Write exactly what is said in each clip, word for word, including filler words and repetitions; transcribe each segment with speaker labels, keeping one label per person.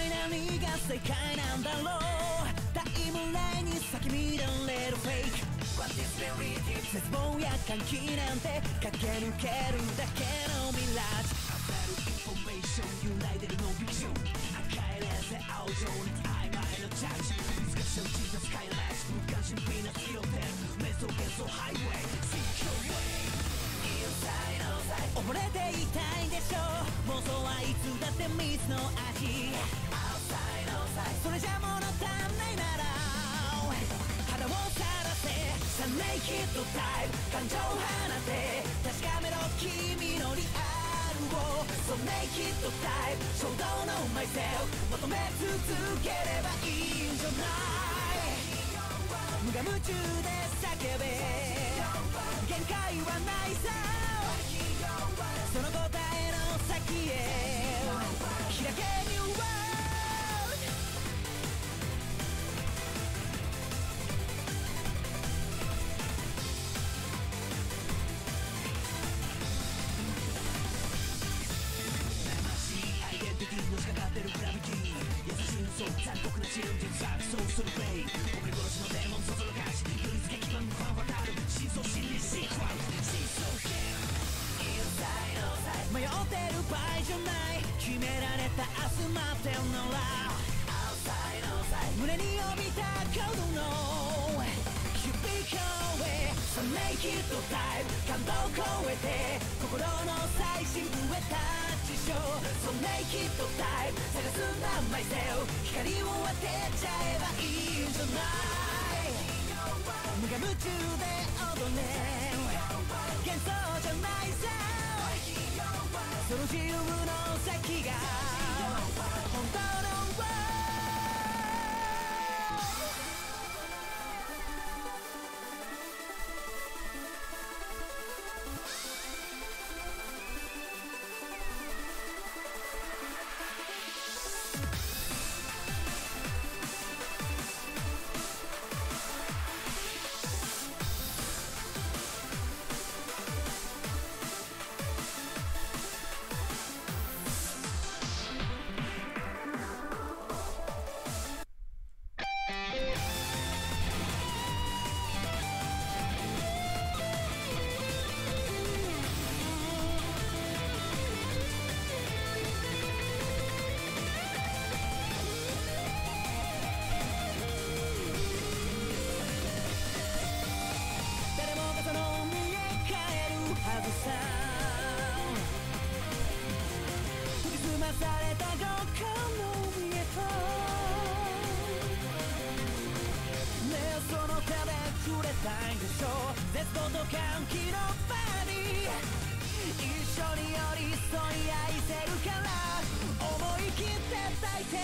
Speaker 1: 何が正解なんだろう。タイムラインに咲き乱れるフェイク What is reality 絶望や歓喜なんて駆け抜けるだけのミラージュ溢れるインフォメーション揺らいでるノンフィクション赤いレースで青情に曖昧なジャッジ難しい小さスカイライス無関心ピーナッツ色で瞑想幻想ハイウェイ Seek your way Inside outside 溺れていたいんでしょう妄想はいつだって蜜の味 Outside outside それじゃ物足んないなら肌をさらせさネイキッドタイム感情放て確かめろ君のリアルを So naked type 衝動の myself 求め続ければいいんじゃない無我夢中で叫べ限界はないさその答えの先へ開け New World のしかかってるグラビティ優しい嘘残酷なチルン作そうするベイ僕殺しのデーモンそそるかし唯一劇版ファン渡る真相心理シークワン真相ゲーム迷ってる場合じゃない決められた明日待ってんのら胸に帯びたコードの響き声さネイキッドタイム感動を超えて心の最深部へタッチしよう So naked type 探すんだ myself 光を当てちゃえばいいんじゃない無我夢中で踊れ幻想じゃないさその自由の先が本当の絶望と歓喜の場に一緒に寄り添い愛せるから思い切って抱いて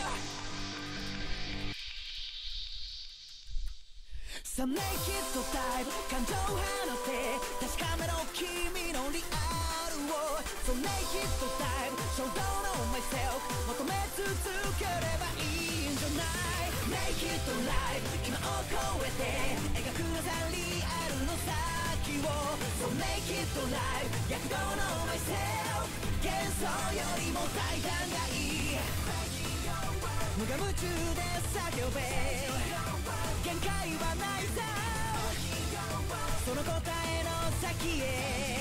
Speaker 1: さネイキッドタイム感情放て確かめろ君のリアルを So naked type 衝動の myself 求め続ければいいんじゃない Naked life 今を超えて描くのさリアルの先を So naked life 躍動の myself 幻想よりも大胆がいい無我夢中で叫べ限界はないさその答えの先へ